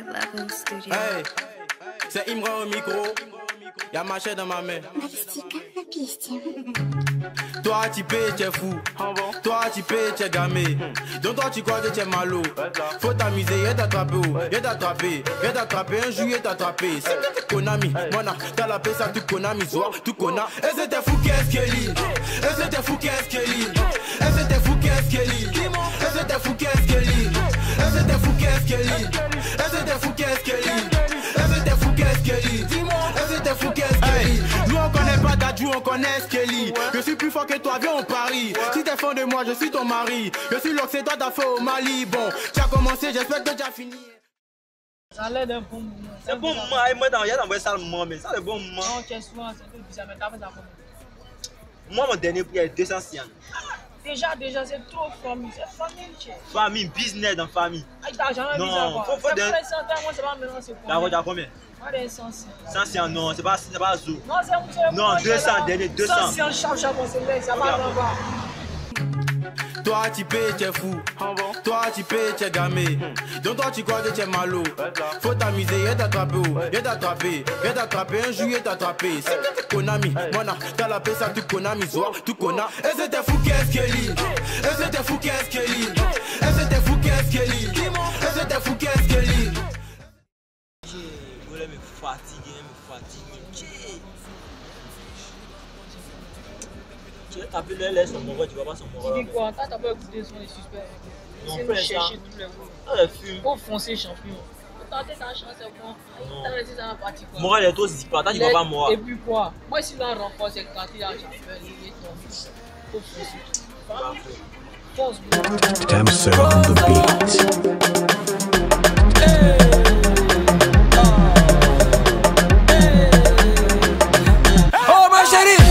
White Level Studio. Hey, c'est Imran au micro. Y'a ma chaîne dans ma main. Toi tu payes, tu es fou. Toi tu payes, tu es gamé. Donc toi tu crois que tu es malo. Faut t'amuser, y'a t'attraper. Y'a t'attraper, un jour y'a t'attraper. C'est Konami, Mona, t'as la paix ça tout Konami, soir, tout Kona. Et c'était fou qu'est-ce qu'elle dit. Et c'était fou qu'est-ce qu'elle dit. Et c'était fou qu'est-ce qu'elle dit. Et c'était fou qu'est-ce qu'elle dit. Et c'était fou qu'est-ce qu'elle dit. Et c'était fou qu'est-ce qu'elle dit. Et c'était fou qu'est-ce qu'elle dit. Et c'était fou qu'est-ce qu'elle dit. Nous on connaît pas Dadju, on connaît Skelly. Je suis plus fort que toi, viens on parie. Si t'es fan de moi, je suis ton mari. Je suis l'Oxy, toi t'as fait au Mali. Bon, tu as commencé, j'espère que tu as fini. Ça a l'air d'un bon moment. C'est un bon moment. Moi, il y a d'envoyer ça le moment, mais ça, c'est un bon moment. Non, tu es souvent, c'est un peu bizarre, mais t'as fait ça comment? Moi, mon dernier prix est 200 cyan. Déjà, c'est trop famille. C'est famille, tu sais. Famille, business dans famille. Avec d'argent, Non, bizarre. faut C'est donner. pas les centaines, moi, c'est pas maintenant, c'est quoi? D'accord, t'as combien? Moi, des 100. 100 cyan, non, c'est pas zoo. Non, c'est Non, 200, dernier, 200. 100, chaque, c'est vrai, ça va en bas. Toi tu payes, tu es fou. Toi tu payes, tu es gamé. Donc toi tu crois que tu es malo. Faut t'amuser, y'a t'attraper. Y'a t'attraper, un jour y'a t'attraper. C'est Konami, Mona, t'as la paix ça tout Konami, soir, tout Kona. Et c'était fou qu'est-ce qu'elle dit. Et c'était fou qu'est-ce qu'elle dit. Et c'était fou qu'est-ce qu'elle dit. Et c'était fou qu'est-ce qu'elle dit. Je voulais me fatiguer. Tu vas taper le laisse son moral, tu vas pas son moral. Tu dis quoi? T'as pas écouté son les suspects. Non, C'est frère, nous ça. chercher tous les jours. Ah, le fume. Faut foncer champion. Faut tenter ta chance, c'est bon. T'as laissé ça en partie quoi. Moral est trop zippant, tu vas pas moral. Et puis quoi? Moi, si l'on renforce, c'est quand il a champion, il est tombé. Faut foncer. Force, Damser on the beat. Oh ma chérie!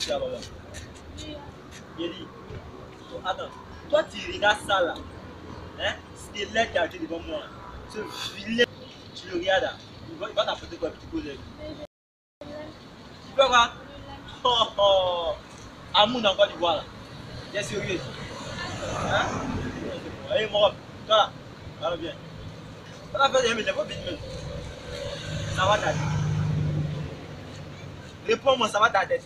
Attends, toi tu regardes ça là, hein? C'est l'air qui a été devant moi. Ce filet, tu le regardes là, il va t'apporter quoi, petit collègue? Tu peux voir? Oh, Amoun encore du bois là. T'es sérieux? Hein? Allez, mon toi là, va bien. Ça va faire des minutes, pas vite. Ça va ta tête. Réponds-moi, ça va ta tête.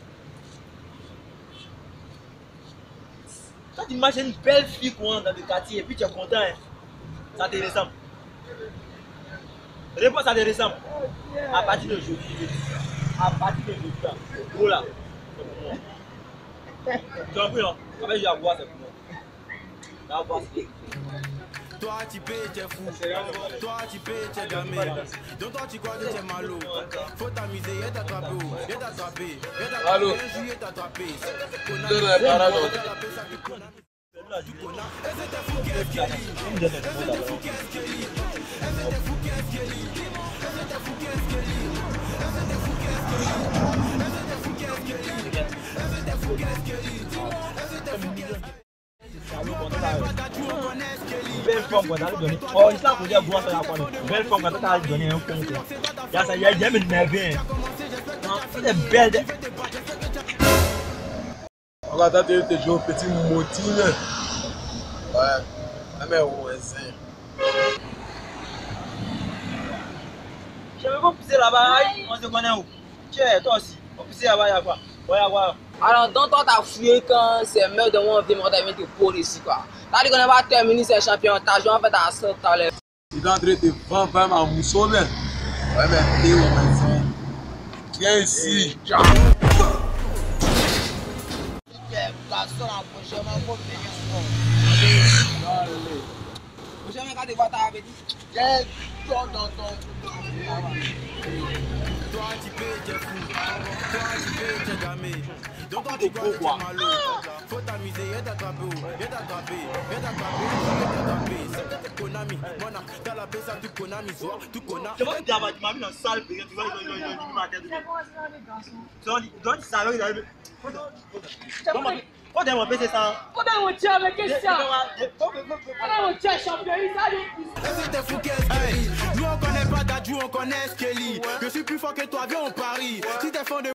Toi, tu imagines une belle fille qu'on rentre dans le quartier et puis tu es content, hein? Ça te ressemble. Réponds, ça te ressemble. À partir de aujourd'hui, à partir de aujourd'hui, gros là, c'est pour moi. Tu as compris, non? Avec je vais boire, c'est pour moi. Je vais boire, c'est Toi tu payes, tu es fou. Toi tu payes, tu es gamé. Donc toi tu crois que tu es malo. Faut t'amuser, y'a t'attraper. Un jour y'a t'attraper. C'est Konami, t'as la paix ça tout Konami. Et c'était fou qu'est-ce qu'elle dit. Et c'était fou qu'est-ce qu'elle dit. Et c'était fou qu'est-ce qu'elle dit. Et c'était fou qu'est-ce qu'elle dit. Et c'était fou qu'est-ce qu'elle dit. Et c'était fou qu'est-ce qu'elle dit. Et c'était fou qu'est-ce qu'elle dit. Et c'était fou qu'est-ce qu'elle dit. belle forme quand t'as donné. Oh, il s'est posé à boire ça là. Belle forme quand t'as donné un compte. Il y a même une nerveux. C'est belle. On va t'attendre tes jours petit motine. Ouais, mais ouais, c'est. Je vais pas pousser là-bas. On se connaît où? Tiens, toi aussi. On va pousser là-bas, il y a quoi? Ouais, y'a quoi? Alors, donc, toi, t'as fouillé quand c'est meurtre de moi, on vient te pour ici, quoi. T'as dit qu'on va terminer ces champions, t'as joué en fait à ça tout à l'heure. Il est en train de te vendre vraiment à mousseau, mais. Ouais, mais t'es où, maintenant? Viens ici. Tu es garçon en prochainement pour venir souvent. Prochainement, quand tu vois ta avec j'ai ton. Toi tu payes, tu es fou. Toi tu payes, tu es gamé. Donc toi tu crois que tu es malo. Faut t'amuser, y'a t'attraper. C'est Konami, Mona, t'as la paix ça tout Konami, soir, tout Kona. Je vois que tu m'as mis dans la salle, tu vois, il a mis ma tête. Donc, ça va, il a eu. Faut développer c'est ça. Faut démonter avec question. Faut démonter champion, il a dit. C'était fou qu'est-ce qu'elle dit. Nous on connaît pas Dadju, on connaît Skelly. Je suis plus fort que toi, viens on parie. Si t'es fan de